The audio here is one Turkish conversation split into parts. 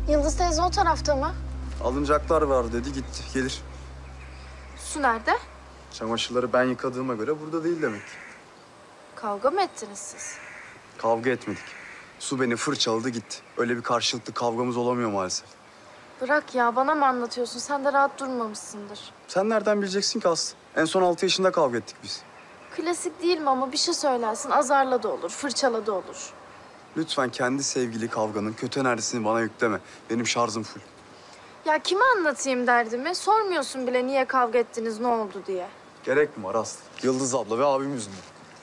Yıldız teyze o tarafta mı? Alınacaklar var dedi, gitti. Gelir. Su nerede? Çamaşırları ben yıkadığıma göre burada değil demek. Kavga mı ettiniz siz? Kavga etmedik. Su beni fırçaladı gitti. Öyle bir karşılıklı kavgamız olamıyor maalesef. Bırak ya, bana mı anlatıyorsun? Sen de rahat durmamışsındır. Sen nereden bileceksin ki Aslı? En son 6 yaşında kavga ettik biz. Klasik değil mi ama bir şey söylersin, azarla da olur, fırçala da olur. Lütfen kendi sevgili kavganın kötü enerjisini bana yükleme. Benim şarjım full. Ya kime anlatayım derdimi? Sormuyorsun bile niye kavga ettiniz, ne oldu diye. Gerek mi var Aslı? Yıldız abla ve abim yüzünden.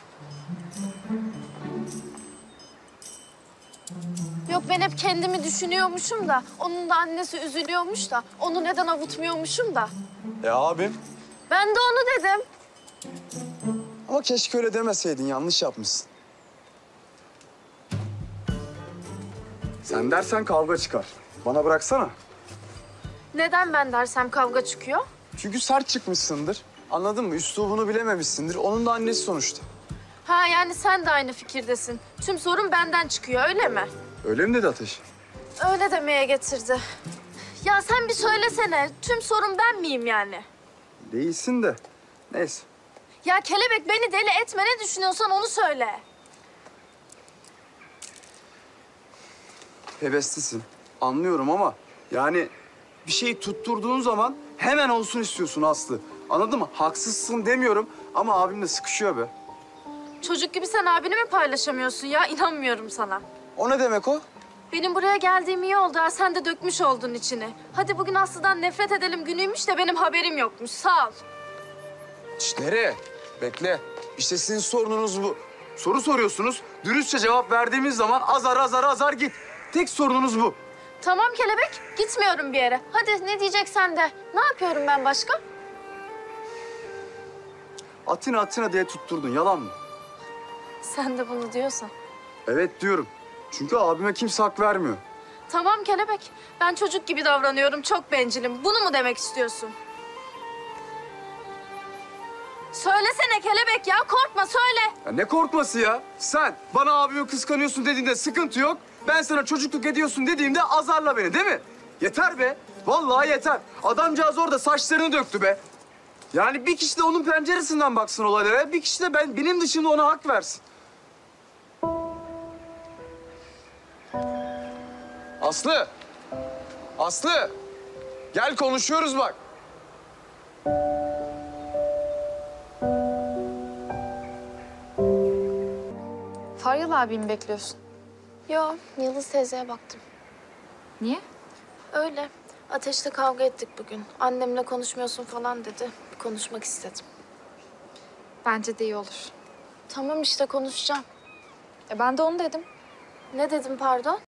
Yok, ben hep kendimi düşünüyormuşum da, onun da annesi üzülüyormuş da, onu neden avutmuyormuşum da. Abim? Ben de onu dedim. Ama keşke öyle demeseydin, yanlış yapmışsın. Sen dersen kavga çıkar. Bana bıraksana. Neden ben dersem kavga çıkıyor? Çünkü sert çıkmışsındır. Anladın mı? Üslubunu bilememişsindir. Onun da annesi sonuçta. Ha, yani sen de aynı fikirdesin. Tüm sorun benden çıkıyor, öyle mi? Öyle mi dedi Ateş? Öyle demeye getirdi. Ya sen bir söylesene, tüm sorun ben miyim yani? Değilsin de. Neyse. Ya kelebek, beni deli etme, ne düşünüyorsan onu söyle. Heveslisin. Anlıyorum ama yani bir şeyi tutturduğun zaman hemen olsun istiyorsun Aslı. Anladın mı? Haksızsın demiyorum ama abimle sıkışıyor be. Çocuk gibi sen abini mi paylaşamıyorsun ya? İnanmıyorum sana. O ne demek o? Benim buraya geldiğim iyi oldu ha, sen de dökmüş oldun içini. Hadi bugün Aslı'dan nefret edelim günüymüş de benim haberim yokmuş, sağ ol. Şişt, nereye? Bekle. İşte sizin sorununuz bu. Soru soruyorsunuz. Dürüstçe cevap verdiğimiz zaman azar git. Tek sorununuz bu. Tamam kelebek, gitmiyorum bir yere. Hadi ne diyeceksen de. Ne yapıyorum ben başka? Atina diye tutturdun. Yalan mı? Sen de bunu diyorsan. Evet diyorum. Çünkü abime kimse hak vermiyor. Tamam kelebek, ben çocuk gibi davranıyorum, çok bencilim. Bunu mu demek istiyorsun? Söylesene kelebek ya, korkma söyle. Ya ne korkması ya? Sen bana abimi kıskanıyorsun dediğinde sıkıntı yok. Ben sana çocukluk ediyorsun dediğimde azarla beni değil mi? Yeter be. Vallahi yeter. Adamcağız orada saçlarını döktü be. Yani bir kişi de onun penceresinden baksın olaylara. Bir kişi de benim dışımda ona hak versin. Aslı. Aslı. Gel konuşuyoruz bak. Faryal abimi bekliyorsun. Yo, Yıldız teyzeye baktım. Niye? Öyle. Ateşle kavga ettik bugün. Annemle konuşmuyorsun falan dedi. Bir konuşmak istedim. Bence de iyi olur. Tamam işte, konuşacağım. Ben de onu dedim. Ne dedim pardon?